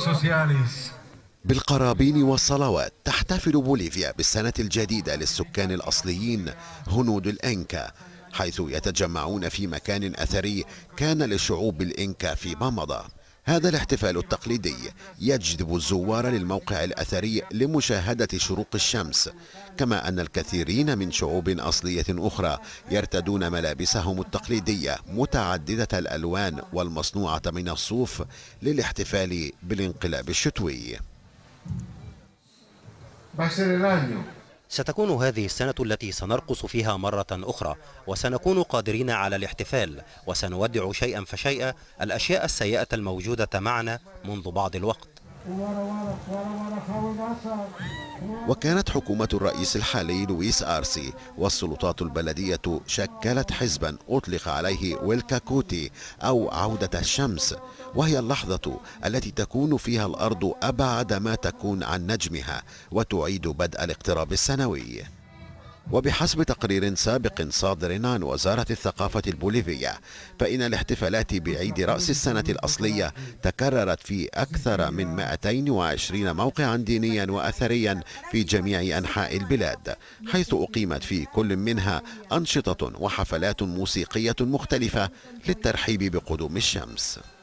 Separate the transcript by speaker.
Speaker 1: بالقرابين والصلوات تحتفل بوليفيا بالسنة الجديدة للسكان الأصليين هنود الإنكا، حيث يتجمعون في مكان أثري كان للشعوب الإنكا فيما مضى. هذا الاحتفال التقليدي يجذب الزوار للموقع الأثري لمشاهدة شروق الشمس، كما أن الكثيرين من شعوب أصلية أخرى يرتدون ملابسهم التقليدية متعددة الألوان والمصنوعة من الصوف للاحتفال بالانقلاب الشتوي.
Speaker 2: ستكون هذه السنة التي سنرقص فيها مرة أخرى، وسنكون قادرين على الاحتفال، وسنودع شيئا فشيئا الأشياء السيئة الموجودة معنا منذ بعض الوقت.
Speaker 1: وكانت حكومة الرئيس الحالي لويس آرسي والسلطات البلدية شكلت حزبا أطلق عليه ويلكاكوتي أو عودة الشمس، وهي اللحظة التي تكون فيها الأرض أبعد ما تكون عن نجمها وتعيد بدء الاقتراب السنوي. وبحسب تقرير سابق صادر عن وزارة الثقافة البوليفية، فإن الاحتفالات بعيد رأس السنة الأصلية تكررت في أكثر من 220 موقعا دينيا وأثريا في جميع أنحاء البلاد، حيث أقيمت في كل منها أنشطة وحفلات موسيقية مختلفة للترحيب بقدوم الشمس.